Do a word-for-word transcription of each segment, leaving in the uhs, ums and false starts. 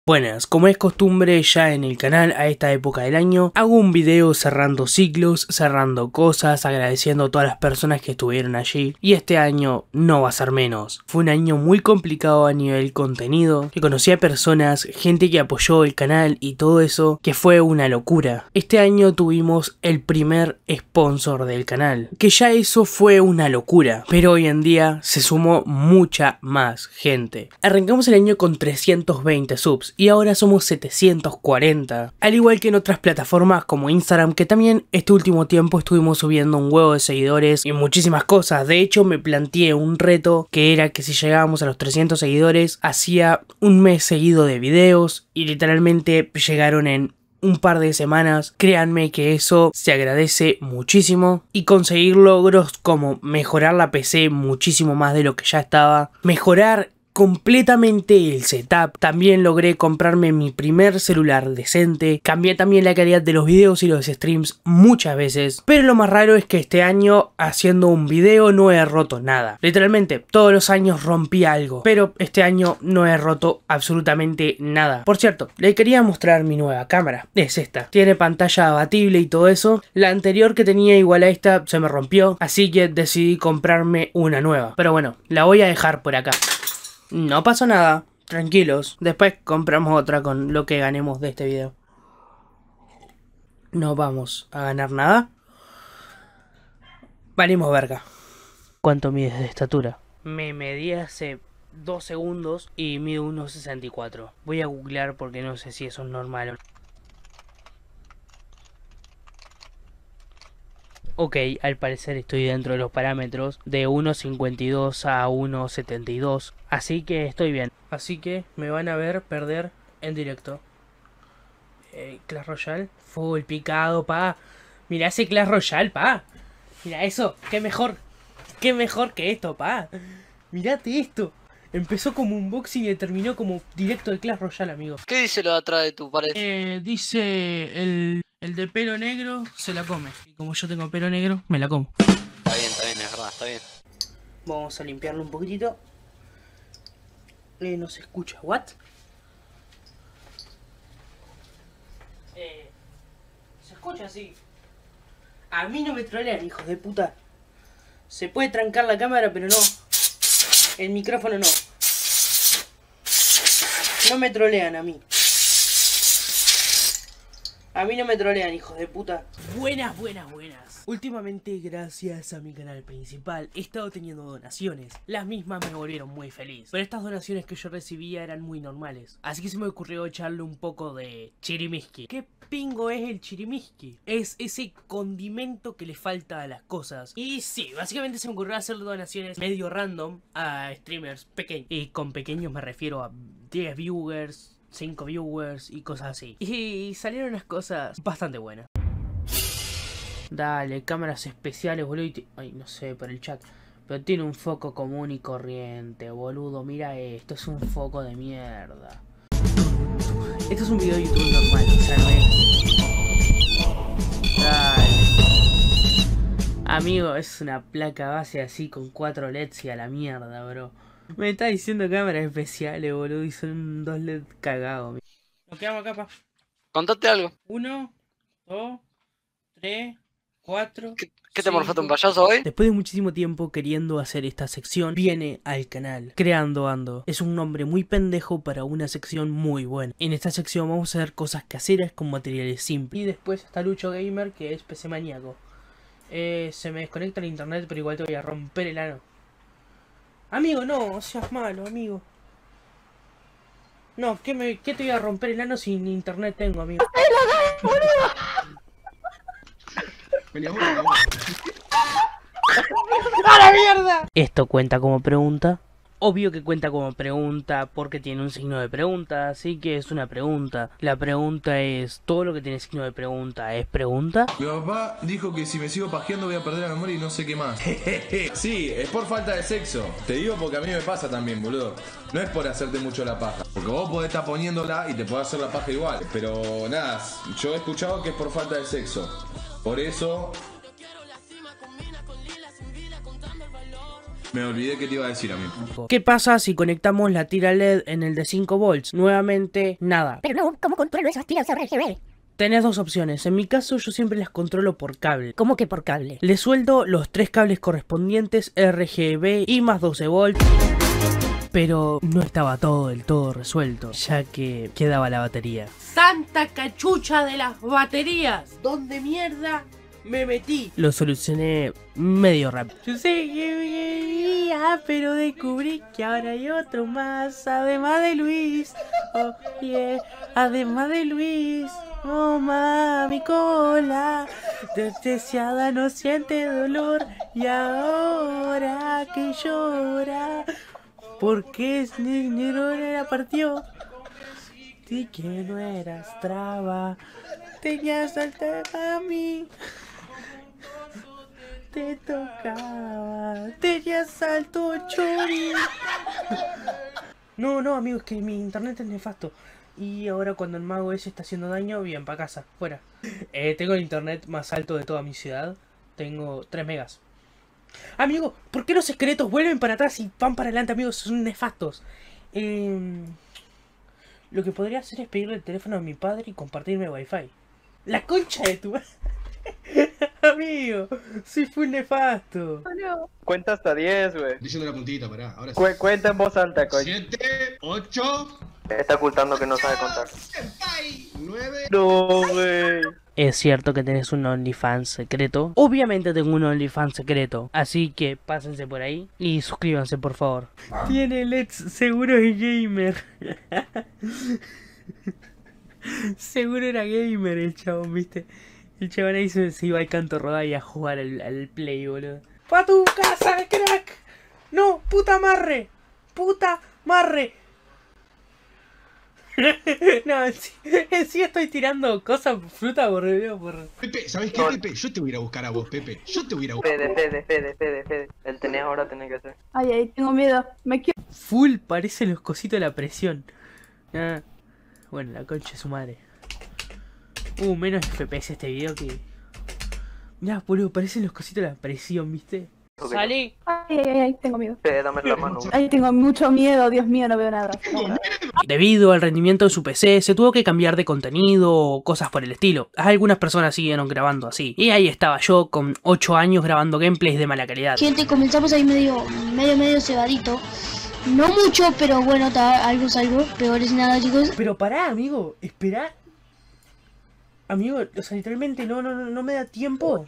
Buenas, como es costumbre ya en el canal a esta época del año, hago un video cerrando ciclos, cerrando cosas, agradeciendo a todas las personas que estuvieron allí. Y este año no va a ser menos. Fue un año muy complicado a nivel contenido, que conocí a personas, gente que apoyó el canal y todo eso, que fue una locura. Este año tuvimos el primer sponsor del canal, que ya eso fue una locura. Pero hoy en día se sumó mucha más gente. Arrancamos el año con trescientos veinte subs. Y ahora somos setecientos cuarenta, al igual que en otras plataformas como Instagram, que también este último tiempo estuvimos subiendo un huevo de seguidores y muchísimas cosas. De hecho me planteé un reto que era que si llegábamos a los trescientos seguidores hacía un mes seguido de videos y literalmente llegaron en un par de semanas. Créanme que eso se agradece muchísimo, y conseguir logros como mejorar la P C muchísimo más de lo que ya estaba, mejorar completamente el setup, también logré comprarme mi primer celular decente, cambié también la calidad de los videos y los streams muchas veces, pero lo más raro es que este año haciendo un video no he roto nada. Literalmente todos los años rompí algo, pero este año no he roto absolutamente nada. Por cierto, le quería mostrar mi nueva cámara, es esta, tiene pantalla abatible y todo eso. La anterior que tenía igual a esta se me rompió, así que decidí comprarme una nueva, pero bueno, la voy a dejar por acá. No pasó nada, tranquilos. Después compramos otra con lo que ganemos de este video. No vamos a ganar nada. Valimos verga. ¿Cuánto mides de estatura? Me medí hace dos segundos y mido uno sesenta y cuatro. Voy a googlear porque no sé si eso es normal o no. Ok, al parecer estoy dentro de los parámetros de uno cincuenta y dos a uno setenta y dos, así que estoy bien. Así que me van a ver perder en directo. Eh, Clash Royale, full picado, pa. Mira ese Clash Royale, pa. Mira eso, qué mejor, qué mejor que esto, pa. Mirate esto. Empezó como un boxing y terminó como directo de Clash Royale, amigo. ¿Qué dice lo de atrás de tu pared? Eh, dice el... El de pelo negro se la come. Y como yo tengo pelo negro, me la como. Está bien, está bien, es verdad, está bien. Vamos a limpiarlo un poquitito. Eh, no se escucha. ¿What? Eh, se escucha así. A mí no me trolean, hijos de puta. Se puede trancar la cámara, pero no. El micrófono no. No me trolean a mí. A mí no me trolean, hijos de puta. Buenas, buenas, buenas. Últimamente, gracias a mi canal principal, he estado teniendo donaciones. Las mismas me volvieron muy feliz, pero estas donaciones que yo recibía eran muy normales. Así que se me ocurrió echarle un poco de chirimiski. ¿Qué pingo es el chirimiski? Es ese condimento que le falta a las cosas. Y sí, básicamente se me ocurrió hacer donaciones medio random a streamers pequeños. Y con pequeños me refiero a diez viewers, cinco viewers y cosas así. Y salieron unas cosas bastante buenas. Dale, cámaras especiales, boludo. Ay, no sé, por el chat. Pero tiene un foco común y corriente, boludo. Mira esto, es un foco de mierda. Esto es un video de YouTube normal, o sea, no es... Dale. Amigo, es una placa base así con cuatro L E Ds y a la mierda, bro. Me está diciendo cámaras especiales, boludo, y son dos L E D cagados. Nos quedamos acá, pa. Contate algo. Uno, dos, tres, cuatro. ¿Qué, qué te morfaste un payaso hoy? Después de muchísimo tiempo queriendo hacer esta sección, viene al canal Creando Ando. Es un nombre muy pendejo para una sección muy buena. En esta sección vamos a hacer cosas caseras con materiales simples. Y después está Lucho Gamer, que es P C maníaco. Eh, se me desconecta el internet, pero igual te voy a romper el ano. Amigo, no, seas malo, amigo. No, ¿qué, me, ¿qué te voy a romper el ano sin internet tengo, amigo? ¡A la mierda! ¿Esto cuenta como pregunta? Obvio que cuenta como pregunta porque tiene un signo de pregunta, así que es una pregunta. La pregunta es, ¿todo lo que tiene signo de pregunta es pregunta? Mi papá dijo que si me sigo pajeando voy a perder la memoria y no sé qué más. Sí, es por falta de sexo. Te digo porque a mí me pasa también, boludo. No es por hacerte mucho la paja. Porque vos podés estar poniéndola y te podés hacer la paja igual. Pero nada, yo he escuchado que es por falta de sexo. Por eso... Me olvidé que te iba a decir, amigo. ¿Qué pasa si conectamos la tira L E D en el de cinco volts? Nuevamente, nada. Pero no, ¿cómo controlo esas tiras R G B? Tenés dos opciones. En mi caso yo siempre las controlo por cable. ¿Cómo que por cable? Le sueldo los tres cables correspondientes R G B y más doce volts. Pero no estaba todo del todo resuelto, ya que quedaba la batería. ¡Santa cachucha de las baterías! ¿Dónde mierda me metí? Lo solucioné medio rápido. Yo sé que me quería, pero descubrí que ahora hay otro más, además de Luis. Oh, yeah, además de Luis. Oh, mami, cola, deseada no siente dolor, y ahora que llora, porque es negro la partió. Di que no eras traba, tenías alta a mí, te tocaba, tenías alto chori. No, no, amigo, es que mi internet es nefasto. Y ahora cuando el mago ese está haciendo daño, bien, para casa, fuera. Eh, tengo el internet más alto de toda mi ciudad. Tengo tres megas. Amigo, ¿por qué los secretos vuelven para atrás y van para adelante, amigos? Son nefastos. Eh, lo que podría hacer es pedirle el teléfono a mi padre y compartirme wifi. La concha de tu madre. Amigo, soy full nefasto. Oh, no. Cuenta hasta diez, güey. Diciendo la puntita, pará. Ahora sí. Cu cuenta en voz alta, coño. siete, ocho. Está ocultando que no sabe contar. nueve. No, güey. Es cierto que tenés un OnlyFans secreto. Obviamente tengo un OnlyFans secreto. Así que pásense por ahí y suscríbanse, por favor. Tiene L E Ds, seguro es gamer. Seguro era gamer el chabón, viste. El chabón ahí se, se iba al canto rodar y a jugar al, al play, boludo. ¡Pa tu casa, crack! ¡No! ¡Puta marre! ¡Puta marre! No, en sí, en sí estoy tirando cosas, fruta por por... Pepe, ¿sabes qué, Pepe? Yo te voy a ir a buscar a vos, Pepe. Yo te voy a ir a buscar. Fede, Fede, Fede, Fede, Fede. El tenés ahora tenés que hacer. Ay, ay, tengo miedo. Me quiero. Full parece los cositos de la presión. Ah, bueno, la concha de su madre. Uh, menos F P S este video que... Mirá, boludo, parecen los cositos de la presión, ¿viste? Ok. ¡Salí! Ay, ay, ay, tengo miedo. Fede, dame la mano. Ay, tengo mucho miedo, Dios mío, no veo nada. No, Debido al rendimiento de su P C, se tuvo que cambiar de contenido o cosas por el estilo. Algunas personas siguieron grabando así. Y ahí estaba yo, con ocho años, grabando gameplays de mala calidad. Gente, comenzamos ahí medio, medio, medio cebadito. No mucho, pero bueno, está algo es algo. Peor es nada, chicos. Pero pará, amigo, esperá. Amigo, o sea, literalmente no, no, no, no me da tiempo.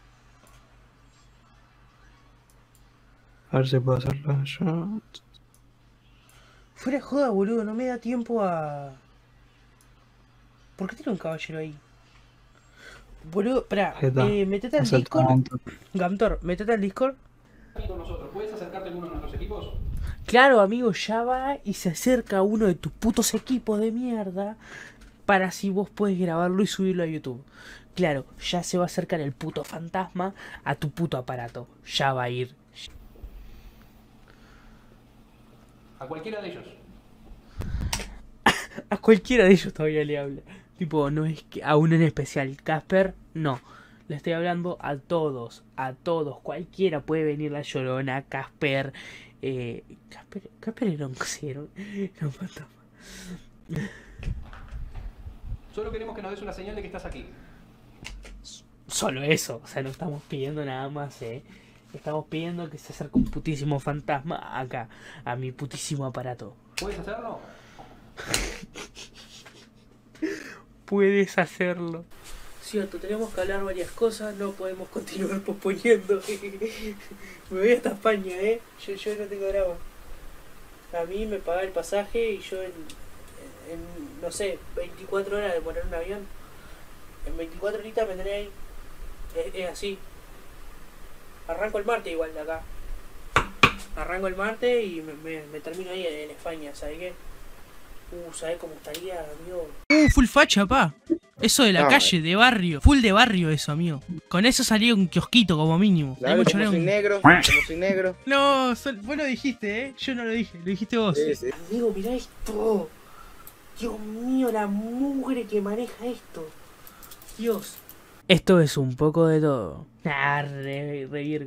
A ver si puedo hacerlo yo. Fuera de joda, boludo, no me da tiempo a... ¿Por qué tiene un caballero ahí? Boludo, pará, Ahí está. eh, metete al Es el Discord. talento. Gamtor, metete al Discord. Con nosotros, ¿puedes acercarte a alguno de nuestros equipos? Claro, amigo, ya va y se acerca a uno de tus putos equipos de mierda para así vos puedes grabarlo y subirlo a YouTube. Claro, ya se va a acercar el puto fantasma a tu puto aparato. Ya va a ir. A cualquiera de ellos. A cualquiera de ellos todavía le habla. Tipo, no es que a uno en especial. Casper, no. Le estoy hablando a todos. A todos. Cualquiera puede venir la Llorona, Casper. Eh, Casper, Casper era un cero. Era un fantasma. Solo queremos que nos des una señal de que estás aquí. Solo eso. O sea, no estamos pidiendo nada más, eh. Estamos pidiendo que se acerque un putísimo fantasma acá. A mi putísimo aparato. ¿Puedes hacerlo? Puedes hacerlo. Cierto, tenemos que hablar varias cosas, no podemos continuar posponiendo. Me voy hasta España, eh. Yo, yo no tengo drama. A mí me paga el pasaje y yo en, en, en, no sé, veinticuatro horas de poner un avión. En veinticuatro horitas me tendré ahí. Es, es así. Arranco el martes igual de acá. Arranco el martes y me, me, me termino ahí en, en España, ¿sabes qué? Uh, ¿sabes cómo estaría, amigo? Uh, full facha, pa. Eso de la No, calle, de barrio. Full de barrio eso, amigo. Con eso salía un kiosquito como mínimo. Claro, Ahí me como choré soy un- negro, como soy negro. No, sol- vos lo dijiste, ¿eh? Yo no lo dije, lo dijiste vos. Sí, sí. Amigo, mirá esto. Dios mío, la mugre que maneja esto. Dios. Esto es un poco de todo. Ah, re, re virgo.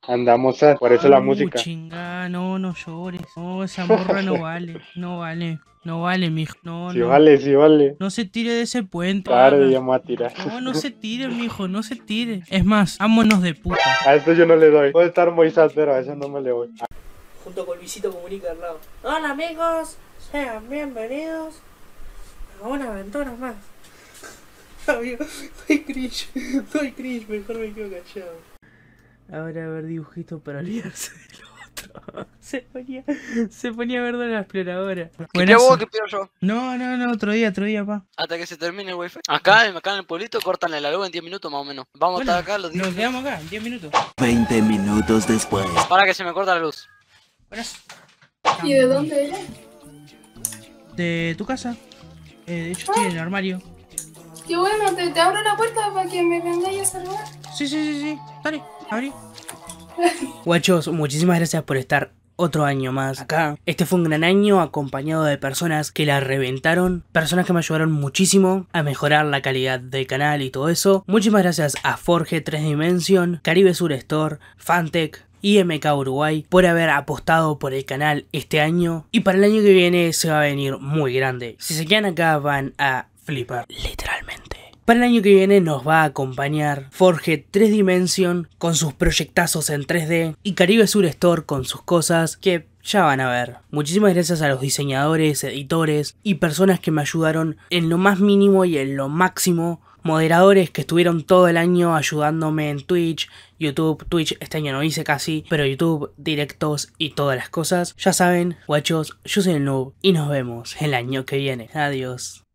Andamos a, por eso la música. Chinga, no, no llores. No, esa morra no vale. No vale. No vale, mijo. No, Sí no. vale, sí vale. No se tire de ese puente. Tarde, ya me voy a tirar. No, no se tire, mijo, no se tire. Es más, vámonos de puta. A esto yo no le doy. Puede estar muy saltero, a eso no me le voy. Junto con Luisito Comunica al lado. Hola amigos, sean bienvenidos a una aventura más. Amigo, doy cringe, doy cringe, mejor me quedo callado. Ahora a ver dibujitos para olvidarse del otro. Se ponía, se ponía a ver de la exploradora. ¿Qué pido vos? ¿Qué pido yo? No, no, no, otro día, otro día, pa. Hasta que se termine el wifi. Acá, acá en el pueblito cortan la luz en diez minutos más o menos. Vamos Bueno, a estar acá los diez nos quedamos acá, en diez minutos. veinte minutos después. Para que se me corta la luz. ¿Y de dónde eres? De tu casa. Eh, de hecho estoy en el armario. Qué bueno, te, te abro la puerta para que me vengáis a saludar. Sí, sí, sí, sí. Dale, abrí. Guachos, muchísimas gracias por estar otro año más acá. Este fue un gran año acompañado de personas que la reventaron, personas que me ayudaron muchísimo a mejorar la calidad del canal y todo eso. Muchísimas gracias a Forge tres Dimension, Caribe Sur Store, Fantech y M K Uruguay por haber apostado por el canal este año. Y para el año que viene se va a venir muy grande. Si se quedan acá van a flipar, literalmente. Para el año que viene nos va a acompañar Forge tres Dimension con sus proyectazos en tres D y Caribe Sur Store con sus cosas que ya van a ver. Muchísimas gracias a los diseñadores, editores y personas que me ayudaron en lo más mínimo y en lo máximo. Moderadores que estuvieron todo el año ayudándome en Twitch, YouTube, Twitch este año no hice casi, pero YouTube, directos y todas las cosas. Ya saben, guachos, yo soy el Noob y nos vemos el año que viene. Adiós.